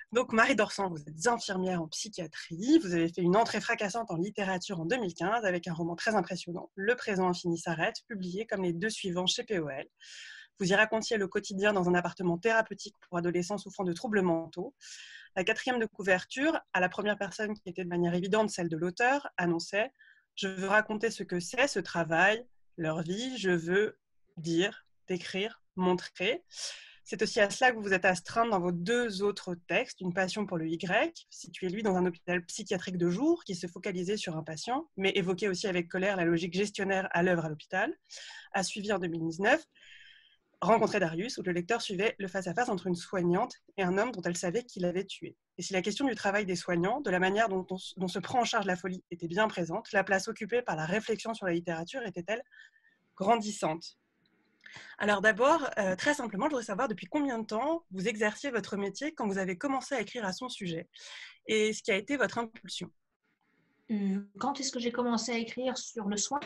Donc, Marie Dorsan, vous êtes infirmière en psychiatrie. Vous avez fait une entrée fracassante en littérature en 2015 avec un roman très impressionnant, Le présent infini s'arrête, publié comme les deux suivants chez POL. Vous y racontiez le quotidien dans un appartement thérapeutique pour adolescents souffrant de troubles mentaux. La quatrième de couverture, à la première personne qui était de manière évidente celle de l'auteur, annonçait « Je veux raconter ce que c'est ce travail, leur vie, je veux dire, décrire, montrer ». C'est aussi à cela que vous vous êtes astreinte dans vos deux autres textes, Une passion pour le Y, situé lui dans un hôpital psychiatrique de jour qui se focalisait sur un patient, mais évoquait aussi avec colère la logique gestionnaire à l'œuvre à l'hôpital, a suivi en 2019 Rencontrer Darius, où le lecteur suivait le face-à-face entre une soignante et un homme dont elle savait qu'il avait tué. Et si la question du travail des soignants, de la manière dont se prend en charge la folie était bien présente, la place occupée par la réflexion sur la littérature était-elle grandissante? Alors d'abord, très simplement, je voudrais savoir depuis combien de temps vous exerciez votre métier quand vous avez commencé à écrire à son sujet et ce qui a été votre impulsion. Quand est-ce que j'ai commencé à écrire sur le soin?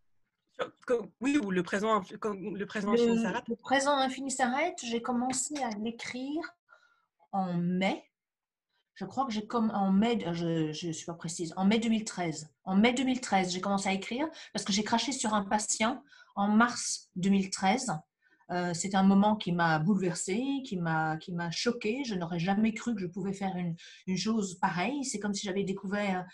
Oui, ou le présent infini s'arrête. Le présent infini s'arrête, j'ai commencé à l'écrire en mai. Je crois que j'ai comme en mai, je suis pas précise, en mai 2013. En mai 2013, j'ai commencé à écrire parce que j'ai craché sur un patient en mars 2013. C'est un moment qui m'a bouleversée, qui m'a choquée. Je n'aurais jamais cru que je pouvais faire une chose pareille. C'est comme si j'avais découvert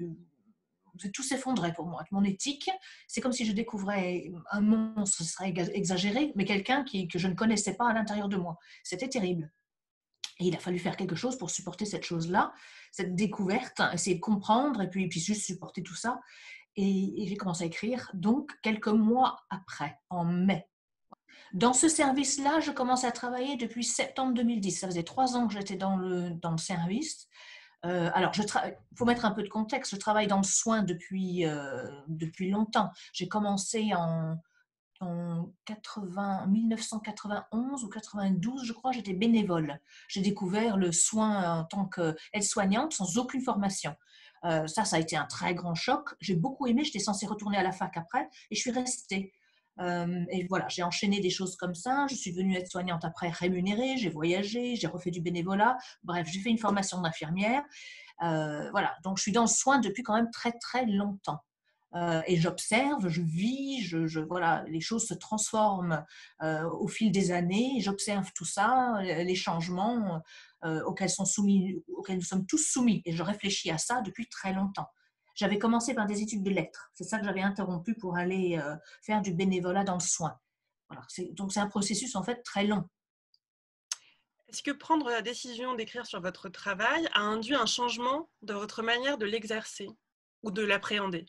tout s'effondrait pour moi. Mon éthique, c'est comme si je découvrais un monstre, ce serait exagéré, mais quelqu'un que je ne connaissais pas à l'intérieur de moi. C'était terrible. Et il a fallu faire quelque chose pour supporter cette chose-là, cette découverte, essayer de comprendre et puis juste supporter tout ça. Et j'ai commencé à écrire donc quelques mois après, en mai. Dans ce service-là, je commençais à travailler depuis septembre 2010. Ça faisait 3 ans que j'étais dans le service. Alors, il faut mettre un peu de contexte. Je travaille dans le soin depuis longtemps. J'ai commencé en 1991 ou 92, je crois, j'étais bénévole. J'ai découvert le soin en tant qu'aide-soignante sans aucune formation. Ça a été un très grand choc. J'ai beaucoup aimé. J'étais censée retourner à la fac après et je suis restée. Et voilà, j'ai enchaîné des choses comme ça. Je suis devenue aide-soignante après rémunérée. J'ai voyagé, j'ai refait du bénévolat. Bref, j'ai fait une formation d'infirmière. Voilà, donc je suis dans le soin depuis quand même très très longtemps. Et j'observe, je vis, voilà, les choses se transforment au fil des années. J'observe tout ça, les changements auxquels nous sommes tous soumis. Et je réfléchis à ça depuis très longtemps. J'avais commencé par des études de lettres. C'est ça que j'avais interrompu pour aller faire du bénévolat dans le soin. Voilà. Donc c'est un processus en fait très long. Est-ce que prendre la décision d'écrire sur votre travail a induit un changement de votre manière de l'exercer ou de l'appréhender?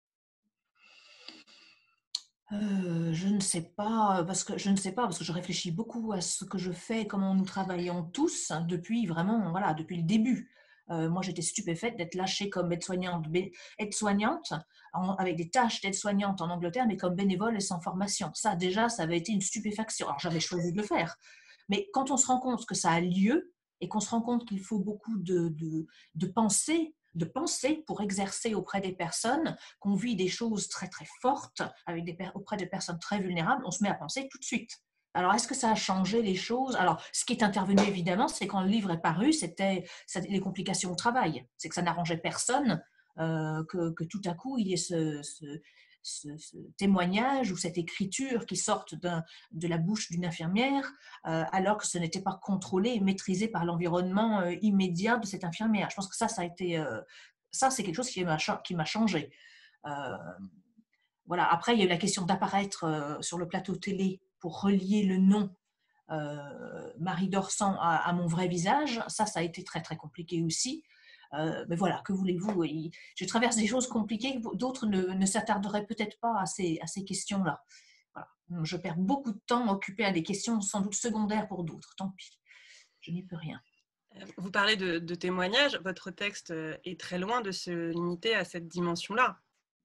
Je ne sais pas, parce que je réfléchis beaucoup à ce que je fais, comment nous travaillons tous depuis vraiment, voilà, depuis le début. Moi, j'étais stupéfaite d'être lâchée comme aide-soignante avec des tâches d'aide-soignante en Angleterre, mais comme bénévole et sans formation. Ça, déjà, ça avait été une stupéfaction. Alors, j'avais choisi de le faire. Mais quand on se rend compte que ça a lieu et qu'on se rend compte qu'il faut beaucoup de penser pour exercer auprès des personnes, qu'on vit des choses très très fortes auprès de personnes très vulnérables, on se met à penser tout de suite. Alors, est-ce que ça a changé les choses? Alors, ce qui est intervenu évidemment, c'est quand le livre est paru, c'était les complications au travail. C'est que ça n'arrangeait personne que tout à coup il y ait ce témoignage ou cette écriture qui sorte de la bouche d'une infirmière, alors que ce n'était pas contrôlé et maîtrisé par l'environnement immédiat de cette infirmière. Je pense que ça a été, ça c'est quelque chose qui m'a changé. Voilà. Après, il y a eu la question d'apparaître sur le plateau télé pour relier le nom Marie Dorsan à mon vrai visage. Ça a été très très compliqué aussi. Mais voilà, que voulez-vous? Je traverse des choses compliquées, d'autres ne s'attarderaient peut-être pas à ces questions-là. Voilà. Je perds beaucoup de temps occupé à des questions sans doute secondaires pour d'autres. Tant pis, je n'y peux rien. Vous parlez de témoignages, votre texte est très loin de se limiter à cette dimension-là.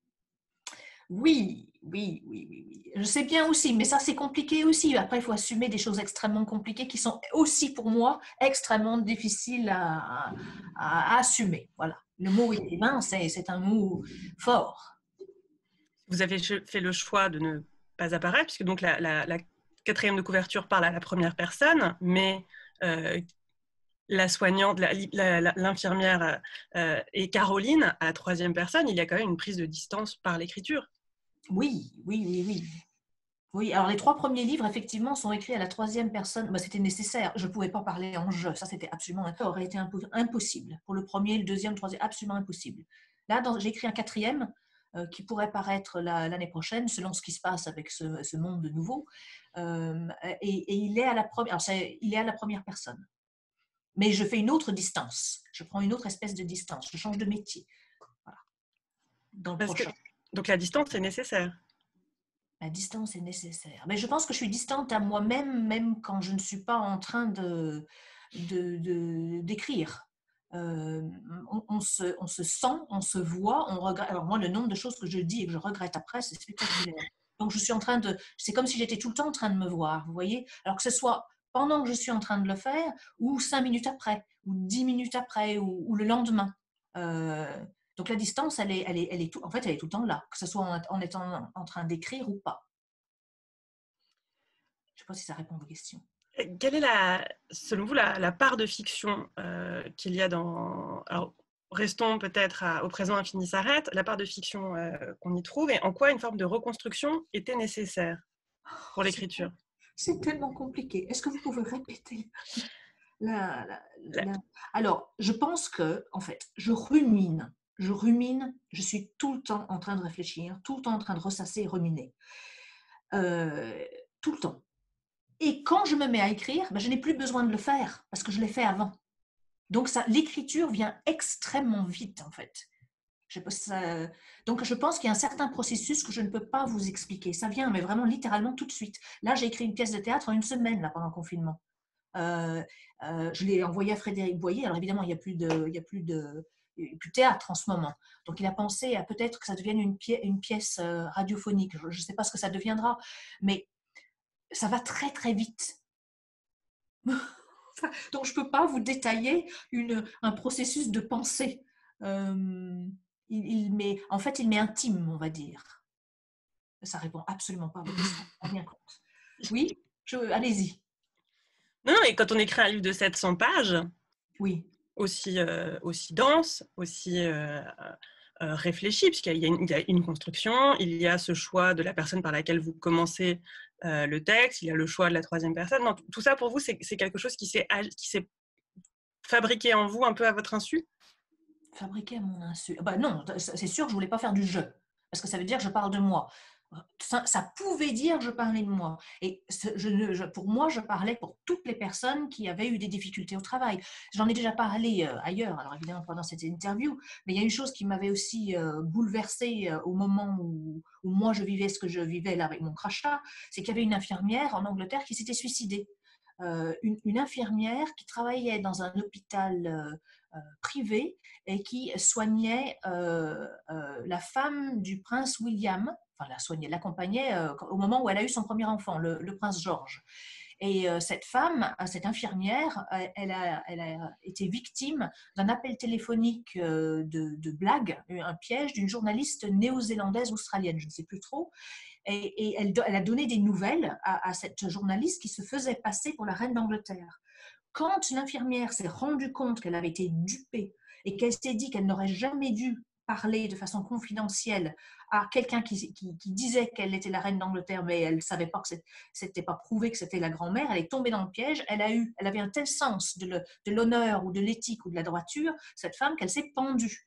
Oui. Je sais bien aussi, mais ça c'est compliqué aussi. Après, il faut assumer des choses extrêmement compliquées qui sont aussi pour moi extrêmement difficiles à assumer. Voilà. Le mot écrivain, c'est un mot fort. Vous avez fait le choix de ne pas apparaître, puisque donc la quatrième de couverture parle à la première personne, mais la soignante, l'infirmière et Caroline, à la troisième personne, il y a quand même une prise de distance par l'écriture. Oui, oui, oui, oui. Oui, alors les 3 premiers livres, effectivement, sont écrits à la troisième personne. Bah, c'était nécessaire. Je ne pouvais pas parler en je. Ça, c'était absolument, ça aurait été impossible. Pour le premier, le deuxième, le troisième, absolument impossible. Là, j'ai écrit un quatrième qui pourrait paraître l'année prochaine, selon ce qui se passe avec ce monde nouveau. Et il est à la première, il est à la première personne. Mais je fais une autre distance. Je prends une autre espèce de distance. Je change de métier. Voilà. Dans le prochain. Donc la distance est nécessaire. La distance est nécessaire. Mais je pense que je suis distante à moi-même, même quand je ne suis pas en train d'écrire. On se sent, on se voit, on regrette. Alors moi, le nombre de choses que je dis et que je regrette après, c'est spectaculaire. Donc je suis en train de... C'est comme si j'étais tout le temps en train de me voir, vous voyez. Alors que ce soit pendant que je suis en train de le faire, ou 5 minutes après, ou 10 minutes après, ou le lendemain. Donc la distance, elle est tout, en fait, elle est tout le temps là, que ce soit en étant en train d'écrire ou pas. Je ne sais pas si ça répond à vos questions. Quelle est, selon vous, la part de fiction qu'il y a dans... Alors, restons peut-être au présent infini s'arrête, la part de fiction qu'on y trouve, et en quoi une forme de reconstruction était nécessaire pour l'écriture? C'est tellement compliqué. Est-ce que vous pouvez répéter Alors, je pense que, en fait, je rumine, je suis tout le temps en train de réfléchir, tout le temps en train de ressasser et ruminer. Tout le temps. Et quand je me mets à écrire, je n'ai plus besoin de le faire parce que je l'ai fait avant. Donc, l'écriture vient extrêmement vite, en fait. Donc, je pense qu'il y a un certain processus que je ne peux pas vous expliquer. Ça vient, mais vraiment littéralement tout de suite. Là, j'ai écrit une pièce de théâtre en une semaine là, pendant le confinement. Je l'ai envoyé à Frédéric Boyer. Alors évidemment, il n'y a plus de théâtre en ce moment. Donc il a pensé à peut-être que ça devienne une pièce radiophonique. Je ne sais pas ce que ça deviendra, mais ça va très très vite. Donc je ne peux pas vous détailler un processus de pensée. En fait, il m'est intime, on va dire. Ça répond absolument pas à votre question. On bien compte. Oui, allez-y. Non, et quand on écrit un livre de 700 pages, oui, aussi dense, aussi réfléchi, puisqu'il y a une construction, il y a ce choix de la personne par laquelle vous commencez le texte, il y a le choix de la troisième personne. Non, tout ça, pour vous, c'est quelque chose qui s'est fabriqué en vous un peu à votre insu? Fabriquer à mon insu. Non, c'est sûr que je ne voulais pas faire du je, parce que ça veut dire que je parle de moi. Ça pouvait dire que je parlais de moi. Et pour moi, je parlais pour toutes les personnes qui avaient eu des difficultés au travail. J'en ai déjà parlé ailleurs, alors évidemment pendant cette interview, mais il y a une chose qui m'avait aussi bouleversée au moment où moi je vivais ce que je vivais là avec mon crachat, c'est qu'il y avait une infirmière en Angleterre qui s'était suicidée. Une infirmière qui travaillait dans un hôpital privé et qui soignait la femme du prince William, enfin l'accompagnait au moment où elle a eu son premier enfant, le prince George. Et cette femme, cette infirmière, elle a été victime d'un appel téléphonique de blague, un piège d'une journaliste néo-zélandaise australienne, je ne sais plus trop. Et elle a donné des nouvelles à cette journaliste qui se faisait passer pour la reine d'Angleterre. Quand l'infirmière s'est rendue compte qu'elle avait été dupée et qu'elle s'est dit qu'elle n'aurait jamais dû parler de façon confidentielle à quelqu'un qui disait qu'elle était la reine d'Angleterre, mais elle ne savait pas que c'était pas prouvé que c'était la grand-mère, elle est tombée dans le piège, elle avait un tel sens de l'honneur ou de l'éthique ou de la droiture, cette femme, qu'elle s'est pendue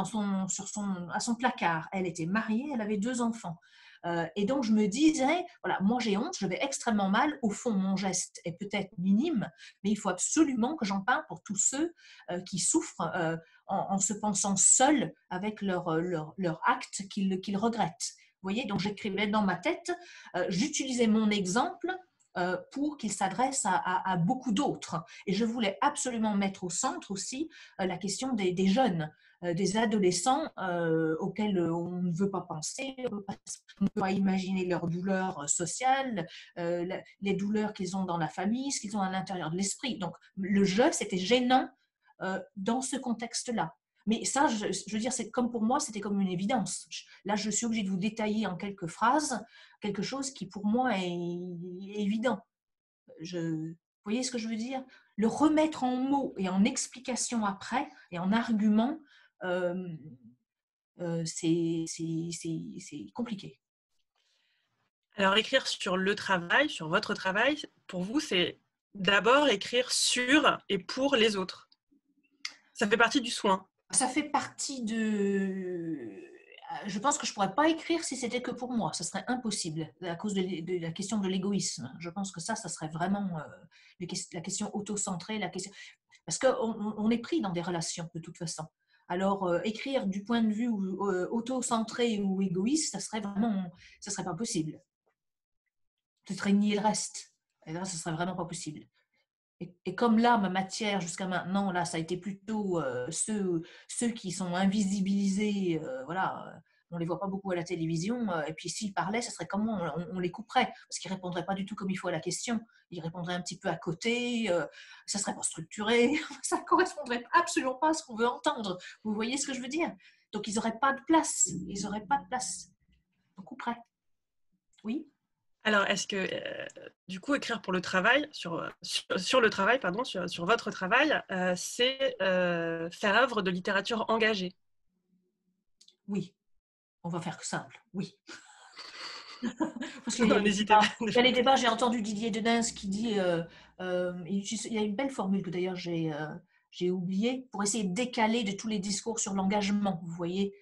à son placard. Elle était mariée, elle avait 2 enfants. Et donc je me disais, voilà, moi j'ai honte, je vais extrêmement mal, au fond mon geste est peut-être minime, mais il faut absolument que j'en parle pour tous ceux qui souffrent en se pensant seuls avec leur acte qu'ils regrettent. Vous voyez, donc j'écrivais dans ma tête, j'utilisais mon exemple pour qu'il s'adresse à beaucoup d'autres. Et je voulais absolument mettre au centre aussi la question des jeunes, des adolescents auxquels on ne veut pas penser, on ne peut pas imaginer leurs douleurs sociales, les douleurs qu'ils ont dans la famille, ce qu'ils ont à l'intérieur de l'esprit. Donc le jeu, c'était gênant dans ce contexte-là. Mais ça, je veux dire, c'est comme pour moi, c'était comme une évidence. Là, je suis obligée de vous détailler en quelques phrases quelque chose qui, pour moi, est évident. Vous voyez ce que je veux dire? le remettre en mots et en explication après, et en argument, c'est compliqué. Alors, écrire sur le travail, sur votre travail, pour vous, c'est d'abord écrire sur et pour les autres. Ça fait partie du soin. Ça fait partie de... Je pense que je ne pourrais pas écrire si c'était que pour moi. Ça serait impossible à cause de la question de l'égoïsme. Je pense que ça serait vraiment la question auto-centrée. Parce qu'on est pris dans des relations de toute façon. Alors, écrire du point de vue auto-centré ou égoïste, ça serait pas possible. Ce serait nier le reste. Et là, ce serait vraiment pas possible. Et comme là, ma matière jusqu'à maintenant, là, ça a été plutôt ceux qui sont invisibilisés, voilà, on les voit pas beaucoup à la télévision, et puis s'ils parlaient, ça serait comment on les couperait, parce qu'ils répondraient pas du tout comme il faut à la question, ils répondraient un petit peu à côté, ça serait pas structuré, ça correspondrait absolument pas à ce qu'on veut entendre. Vous voyez ce que je veux dire? Donc ils auraient pas de place, on couperait. Oui. Alors, est-ce que, du coup, écrire pour le travail, sur le travail, pardon, sur votre travail, c'est faire œuvre de littérature engagée? Oui, on va faire que simple, oui. Parce Non, n'hésitez pas. il y a les débats, j'ai entendu Didier Dedens qui dit, il y a une belle formule que d'ailleurs j'ai oubliée, pour essayer de décaler de tous les discours sur l'engagement, vous voyez.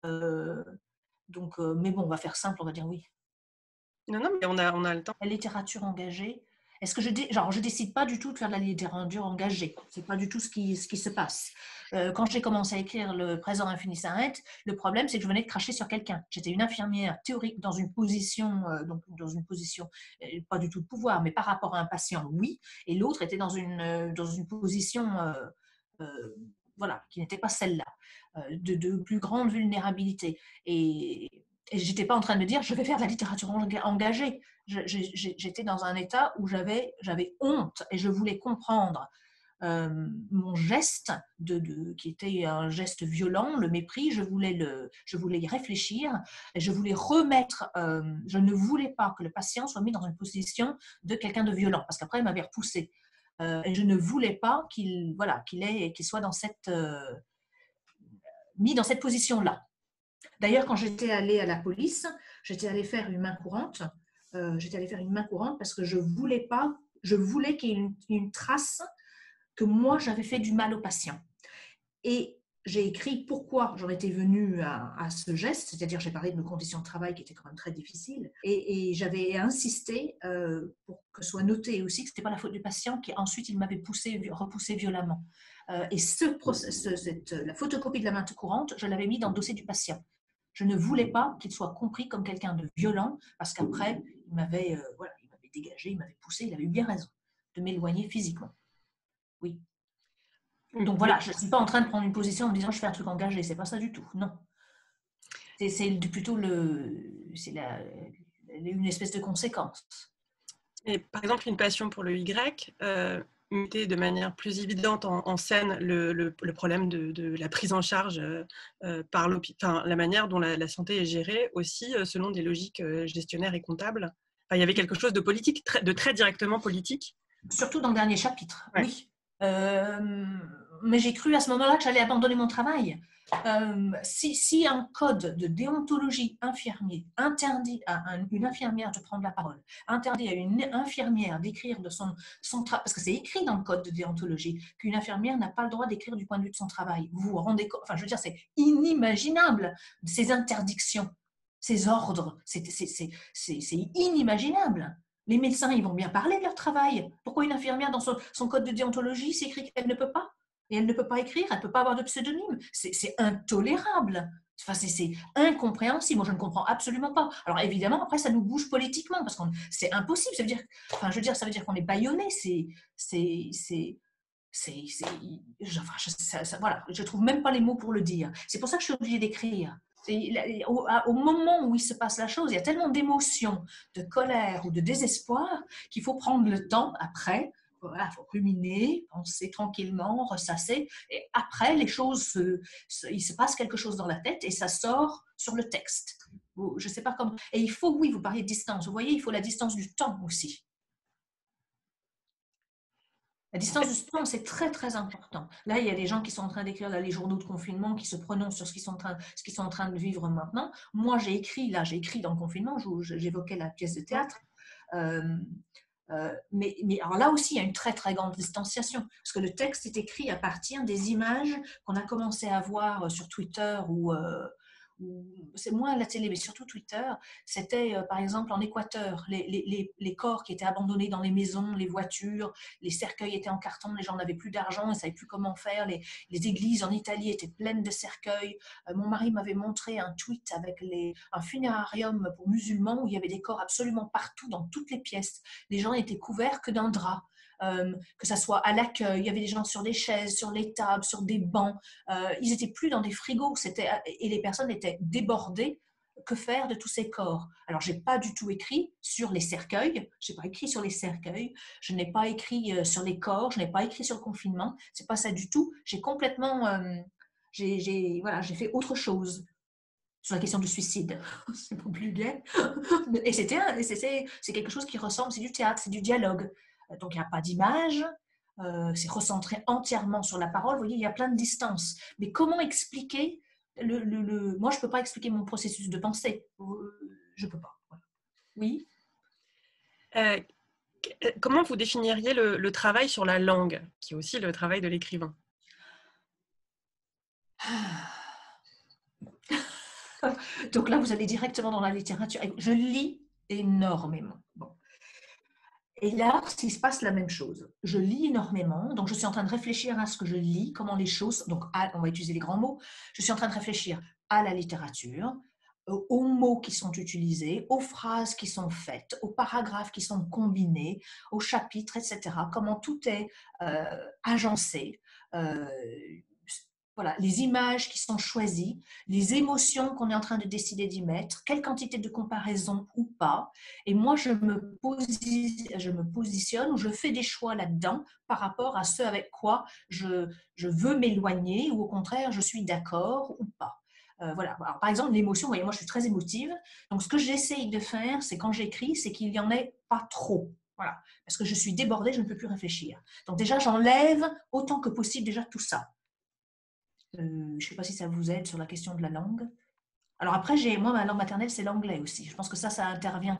Mais bon, on va faire simple, on va dire oui. Non, mais on a le temps. La littérature engagée, est-ce que je décide pas du tout de faire de la littérature engagée, c'est pas du tout ce qui se passe. Quand j'ai commencé à écrire Le présent infini s'arrête, le problème c'est que je venais de cracher sur quelqu'un. J'étais une infirmière théorique dans une position, pas du tout de pouvoir, mais par rapport à un patient, oui, et l'autre était dans une position voilà, qui n'était pas celle-là, de plus grande vulnérabilité. Et je n'étais pas en train de me dire, je vais faire de la littérature engagée. J'étais dans un état où j'avais honte et je voulais comprendre mon geste, qui était un geste violent, le mépris, je voulais y réfléchir, et je voulais remettre, je ne voulais pas que le patient soit mis dans une position de quelqu'un de violent, parce qu'après il m'avait repoussé. Et je ne voulais pas qu'il soit mis dans cette position-là. D'ailleurs, quand j'étais allée à la police, j'étais allée faire une main courante. Parce que je voulais qu'il y ait une trace que moi, j'avais fait du mal au patient. Et j'ai écrit pourquoi j'en étais venue à ce geste, c'est-à-dire j'ai parlé de mes conditions de travail qui étaient quand même très difficiles, et j'avais insisté pour que soit noté aussi que ce n'était pas la faute du patient, qui ensuite il m'avait repoussé violemment. Et la photocopie de la main courante, je l'avais mis dans le dossier du patient. Je ne voulais pas qu'il soit compris comme quelqu'un de violent, parce qu'après, il m'avait dégagé, il m'avait poussé, il avait eu bien raison de m'éloigner physiquement. Oui. Donc voilà, je ne suis pas en train de prendre une position en me disant je fais un truc engagé, c'est pas ça du tout, non. C'est plutôt une espèce de conséquence. Et par exemple, une passion pour le Y mettait de manière plus évidente en scène le problème de la prise en charge par la manière dont la santé est gérée aussi selon des logiques gestionnaires et comptables. Enfin, il y avait quelque chose de politique, de très directement politique. Surtout dans le dernier chapitre, ouais. Oui. Mais j'ai cru à ce moment-là que j'allais abandonner mon travail. Si un code de déontologie infirmier interdit à une infirmière de prendre la parole, interdit à une infirmière d'écrire de son travail, parce que c'est écrit dans le code de déontologie qu'une infirmière n'a pas le droit d'écrire du point de vue de son travail. Vous vous rendez compte? Enfin, je veux dire, c'est inimaginable, ces interdictions, ces ordres, c'est inimaginable. Les médecins, ils vont bien parler de leur travail. Pourquoi une infirmière, dans son code de déontologie, s'écrit qu'elle ne peut pas? Et elle ne peut pas écrire, elle ne peut pas avoir de pseudonyme. C'est intolérable. Enfin, c'est incompréhensible. Moi, je ne comprends absolument pas. Alors, évidemment, après, ça nous bouge politiquement, parce que c'est impossible. Ça veut dire qu'on est bâillonné. Voilà, je ne trouve même pas les mots pour le dire. C'est pour ça que je suis obligée d'écrire. Au moment où il se passe la chose, il y a tellement d'émotions, de colère ou de désespoir qu'il faut prendre le temps après. Voilà, il faut ruminer, penser tranquillement, ressasser, et après les choses, il se passe quelque chose dans la tête et ça sort sur le texte. Je ne sais pas comment. Et il faut, oui, vous parlez de distance. Vous voyez, il faut la distance du temps aussi. La distance de temps, c'est très, très important. Là, il y a des gens qui sont en train d'écrire les journaux de confinement, qui se prononcent sur ce qu'ils sont en train de vivre maintenant. Moi, j'ai écrit dans le confinement, j'évoquais la pièce de Mm. théâtre. Euh, mais alors là aussi, il y a une très, très grande distanciation, parce que le texte est écrit à partir des images qu'on a commencé à voir sur Twitter c'est moins la télé, mais surtout Twitter. C'était par exemple en Équateur, les corps qui étaient abandonnés dans les maisons, les voitures, les cercueils étaient en carton, les gens n'avaient plus d'argent, ils ne savaient plus comment faire, les églises en Italie étaient pleines de cercueils. Mon mari m'avait montré un tweet avec un funérarium pour musulmans où il y avait des corps absolument partout, dans toutes les pièces. Les gens étaient couverts que d'un drap. Que ça soit à l'accueil, il y avait des gens sur des chaises, sur les tables, sur des bancs. Ils n'étaient plus dans des frigos et les personnes étaient débordées. Que faire de tous ces corps? Alors, je n'ai pas du tout écrit sur les cercueils, je n'ai pas écrit sur les cercueils, je n'ai pas écrit sur les corps, je n'ai pas écrit sur le confinement, c'est pas ça du tout. J'ai complètement, voilà, j'ai fait autre chose sur la question du suicide. C'est pas plus gai. Et c'est quelque chose qui ressemble, c'est du théâtre, c'est du dialogue. Donc, il n'y a pas d'image, c'est recentré entièrement sur la parole. Vous voyez, il y a plein de distances. Mais comment expliquer moi, je ne peux pas expliquer mon processus de pensée. Je ne peux pas. Voilà. Oui. Comment vous définiriez le travail sur la langue, qui est aussi le travail de l'écrivain? Donc là, vous allez directement dans la littérature. Je lis énormément. Bon. Et là, il se passe la même chose. Je lis énormément, donc je suis en train de réfléchir à ce que je lis, comment les choses, donc on va utiliser les grands mots, je suis en train de réfléchir à la littérature, aux mots qui sont utilisés, aux phrases qui sont faites, aux paragraphes qui sont combinés, aux chapitres, etc. Comment tout est agencé. Euh, voilà, les images qui sont choisies, les émotions qu'on est en train de décider d'y mettre, quelle quantité de comparaison ou pas. Et moi, je me positionne ou je fais des choix là-dedans par rapport à ce avec quoi je veux m'éloigner ou au contraire, je suis d'accord ou pas. Voilà. Alors, par exemple, l'émotion, vous voyez, moi, je suis très émotive. Donc, ce que j'essaye de faire, c'est quand j'écris, c'est qu'il n'y en ait pas trop. Voilà. Parce que je suis débordée, je ne peux plus réfléchir. Donc, déjà, j'enlève autant que possible déjà tout ça. Je ne sais pas si ça vous aide sur la question de la langue. Alors après, moi, ma langue maternelle, c'est l'anglais aussi. Je pense que ça intervient.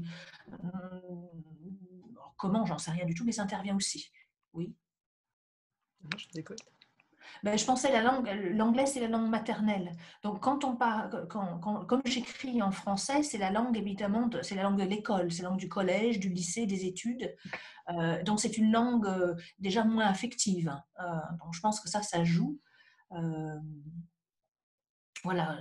Comment, j'en sais rien du tout, mais ça intervient aussi. Oui. Je vous écoute. Ben, je pensais l'anglais, c'est la langue maternelle. Donc, quand on parle, comme j'écris en français, c'est la langue évidemment, c'est la langue de l'école, c'est la langue du collège, du lycée, des études. Donc, c'est une langue déjà moins affective. Donc, je pense que ça joue. Voilà.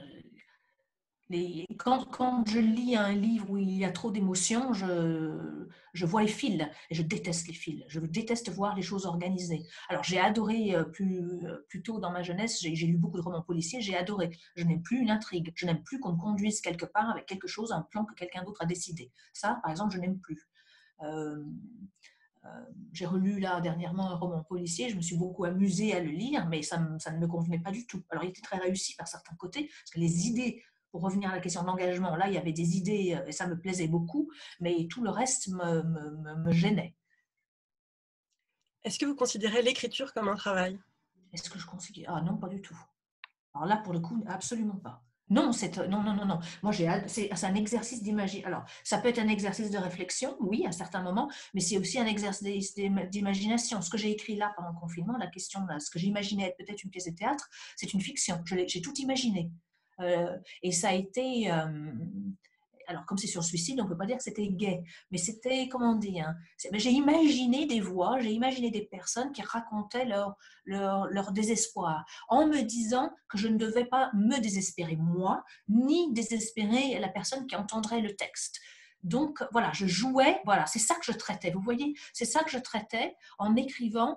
Quand je lis un livre où il y a trop d'émotions, je vois les fils et je déteste les fils. Je déteste voir les choses organisées. Alors, j'ai adoré plus tôt dans ma jeunesse, j'ai lu beaucoup de romans policiers, j'ai adoré. Je n'aime plus une intrigue, je n'aime plus qu'on me conduise quelque part avec quelque chose, un plan que quelqu'un d'autre a décidé. Ça, par exemple, je n'aime plus. Euh, j'ai relu là dernièrement un roman policier, je me suis beaucoup amusée à le lire, mais ça ne me convenait pas du tout. Alors il était très réussi par certains côtés, parce que les idées, pour revenir à la question de l'engagement, là il y avait des idées et ça me plaisait beaucoup, mais tout le reste me gênait. Est-ce que vous considérez l'écriture comme un travail? Est-ce que je considère... Ah non, pas du tout. Alors là, pour le coup, absolument pas. Non, non. Moi, c'est un exercice d'imagination. Alors, ça peut être un exercice de réflexion, oui, à certains moments, mais c'est aussi un exercice d'imagination. Ce que j'ai écrit là pendant le confinement, la question, là, ce que j'imaginais être peut-être une pièce de théâtre, c'est une fiction. J'ai tout imaginé. Et ça a été... alors, comme c'est sur le suicide, on ne peut pas dire que c'était gai, mais c'était, comment dire, j'ai imaginé des voix, j'ai imaginé des personnes qui racontaient leur désespoir, en me disant que je ne devais pas me désespérer moi, ni désespérer la personne qui entendrait le texte. Donc, voilà, je jouais, voilà, c'est ça que je traitais, vous voyez, c'est ça que je traitais en écrivant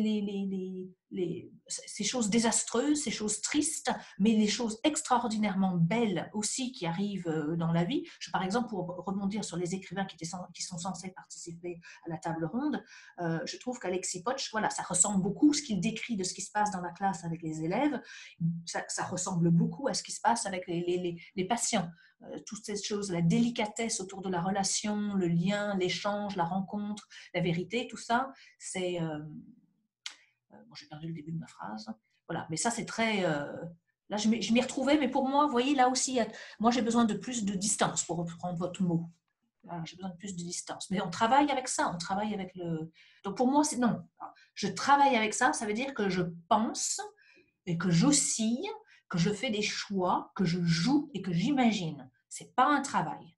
ces choses désastreuses, ces choses tristes, mais les choses extraordinairement belles aussi qui arrivent dans la vie. Par exemple, pour rebondir sur les écrivains qui sont censés participer à la table ronde, je trouve qu'Alexis Poch, voilà, ça ressemble beaucoup, ce qu'il décrit de ce qui se passe dans la classe avec les élèves, ça ressemble beaucoup à ce qui se passe avec les patients. toutes ces choses, la délicatesse autour de la relation, le lien, l'échange, la rencontre, la vérité, tout ça, c'est... bon, j'ai perdu le début de ma phrase. Voilà, mais ça, c'est très... là, je m'y retrouvais, mais pour moi, vous voyez, là aussi, moi, j'ai besoin de plus de distance, pour reprendre votre mot. Voilà, j'ai besoin de plus de distance. Mais on travaille avec ça, on travaille avec le... Donc, pour moi, c'est... Non, je travaille avec ça, ça veut dire que je pense et que j'oscille, que je fais des choix, que je joue et que j'imagine. C'est pas un travail.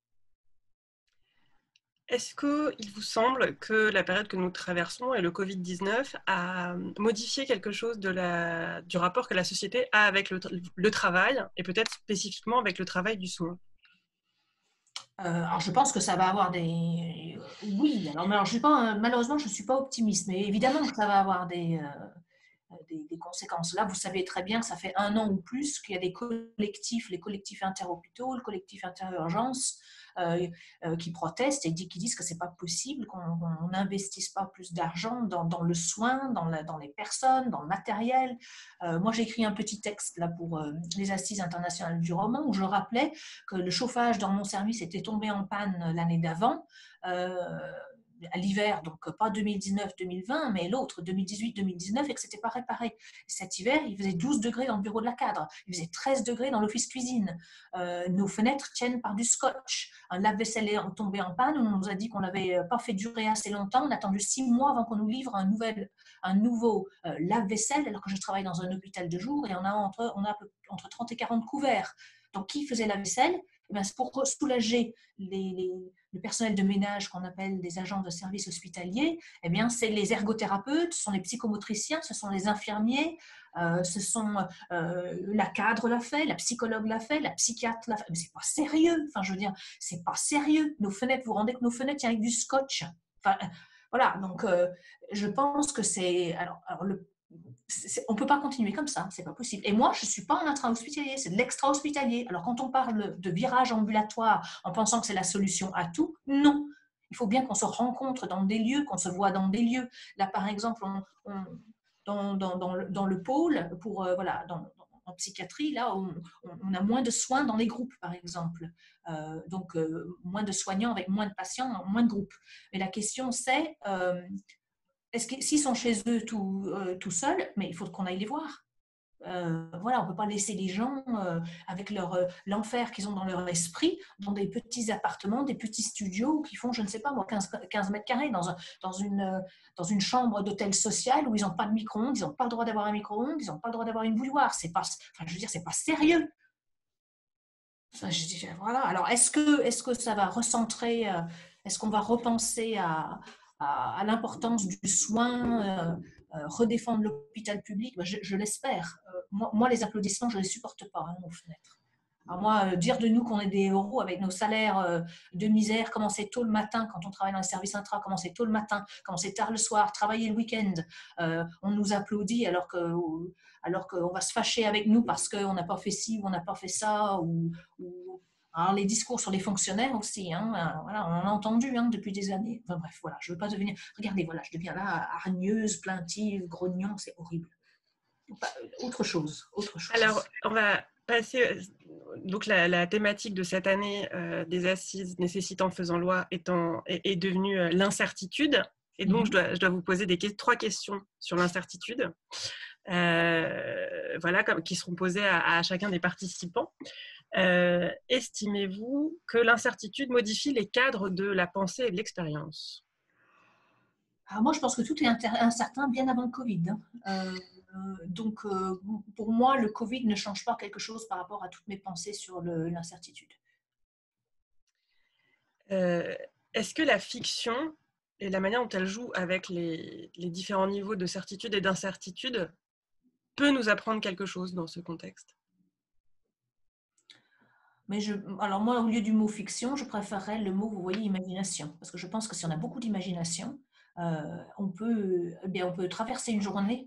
Est-ce qu'il vous semble que la période que nous traversons et le Covid-19 a modifié quelque chose du rapport que la société a avec le travail et peut-être spécifiquement avec le travail du soin? Alors, je pense que ça va avoir des... Oui, alors je suis pas, malheureusement, je ne suis pas optimiste, mais évidemment que ça va avoir des conséquences. Là, vous savez très bien que ça fait 1 an ou plus qu'il y a des collectifs, les collectifs interhôpitaux, le collectif interurgence, qui protestent et qui disent que c'est pas possible qu'on n'investisse pas plus d'argent dans le soin, dans les personnes, dans le matériel. Moi, j'ai écrit un petit texte là pour les Assises internationales du roman où je rappelais que le chauffage dans mon service était tombé en panne l'année d'avant. À l'hiver, donc pas 2019-2020, mais l'autre, 2018-2019, et que ce n'était pas réparé. Cet hiver, il faisait 12 degrés dans le bureau de la cadre, il faisait 13 degrés dans l'office cuisine. Nos fenêtres tiennent par du scotch. Un lave-vaisselle est tombé en panne, on nous a dit qu'on n'avait pas fait durer assez longtemps, on a attendu 6 mois avant qu'on nous livre un nouveau lave-vaisselle, alors que je travaille dans un hôpital de jour, et on a entre 30 et 40 couverts. Donc, qui faisait la vaisselle? C'est pour soulager le personnel de ménage qu'on appelle des agents de service hospitalier. C'est les ergothérapeutes, ce sont les psychomotriciens, ce sont les infirmiers, ce sont la cadre l'a fait, la psychologue l'a fait, la psychiatre l'a fait. Mais c'est pas sérieux. Enfin, je veux dire, c'est pas sérieux. Nos fenêtres, vous vous rendez que nos fenêtres tiennent avec du scotch. Enfin, voilà. Donc, je pense que c'est on ne peut pas continuer comme ça, c'est pas possible. Et moi, je ne suis pas en intra-hospitalier, c'est de l'extra-hospitalier. Alors, quand on parle de virage ambulatoire en pensant que c'est la solution à tout, non. Il faut bien qu'on se rencontre dans des lieux, qu'on se voit dans des lieux. Là, par exemple, dans le pôle, en psychiatrie, là, on a moins de soins dans les groupes, par exemple. Donc, moins de soignants avec moins de patients, moins de groupes. Mais la question, c'est... s'ils sont chez eux tout seuls, mais il faut qu'on aille les voir. Voilà, on ne peut pas laisser les gens avec l'enfer qu'ils ont dans leur esprit, dans des petits appartements, des petits studios qui font, je ne sais pas moi, 15 mètres carrés dans une chambre d'hôtel social où ils n'ont pas de micro-ondes, ils n'ont pas le droit d'avoir un micro-ondes, ils n'ont pas le droit d'avoir une bouilloire. C'est pas sérieux. Enfin, voilà. Alors, est-ce que ça va recentrer, est-ce qu'on va repenser à l'importance du soin, redéfendre l'hôpital public? Je l'espère. Moi, les applaudissements, je ne les supporte pas aux fenêtres. Alors moi, dire de nous qu'on est des héros avec nos salaires de misère, commencer tôt le matin quand on travaille dans les services intra, commencer tôt le matin, commencer tard le soir, travailler le week-end, on nous applaudit alors qu'on va se fâcher avec nous parce qu'on n'a pas fait ci ou on n'a pas fait ça. Alors, les discours sur les fonctionnaires aussi, voilà, on en a entendu depuis des années. Enfin bref, voilà, je ne veux pas devenir... Regardez, voilà, je deviens là hargneuse, plaintive, grognon, c'est horrible. Autre chose. Alors, on va passer... Donc, la thématique de cette année des assises nécessitant faisant loi est devenue l'incertitude. Et donc, je dois vous poser 3 questions sur l'incertitude, qui seront posées à chacun des participants. Estimez-vous que l'incertitude modifie les cadres de la pensée et de l'expérience? Alors moi, je pense que tout est incertain bien avant le Covid. Donc, pour moi, le Covid ne change pas quelque chose par rapport à toutes mes pensées sur l'incertitude. Est-ce que la fiction et la manière dont elle joue avec les différents niveaux de certitude et d'incertitude peut nous apprendre quelque chose dans ce contexte? Mais alors moi, au lieu du mot fiction, je préférerais le mot, vous voyez, imagination. Parce que je pense que si on a beaucoup d'imagination, on peut traverser une journée,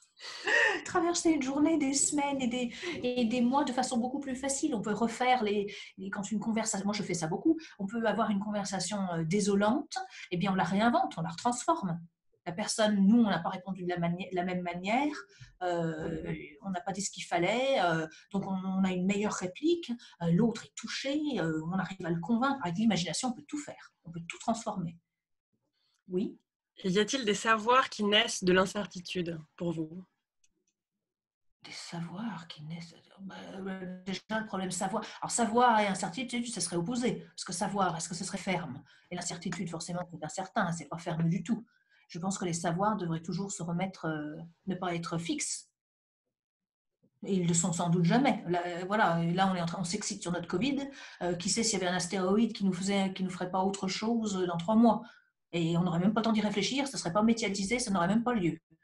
des semaines et des mois de façon beaucoup plus facile. On peut refaire quand une conversation, moi je fais ça beaucoup, on peut avoir une conversation désolante, et bien on la réinvente, on la retransforme. La personne, nous, on n'a pas répondu de la même manière, on n'a pas dit ce qu'il fallait, donc on a une meilleure réplique, l'autre est touché, on arrive à le convaincre. Avec l'imagination, on peut tout faire, on peut tout transformer. Oui. Et y a-t-il des savoirs qui naissent de l'incertitude pour vous? Des savoirs qui naissent. Déjà, le problème savoir. Alors, savoir et incertitude, ça serait opposé. Parce que savoir, est-ce que ce serait ferme? Et l'incertitude, forcément, c'est incertain, c'est pas ferme du tout. Je pense que les savoirs devraient toujours se remettre, ne pas être fixes. Et ils ne le sont sans doute jamais. Là, voilà, et là on s'excite sur notre Covid. Qui sait s'il y avait un astéroïde qui nous ferait pas autre chose dans 3 mois? Et on n'aurait même pas le temps d'y réfléchir, ça ne serait pas médiatisé, ça n'aurait même pas lieu.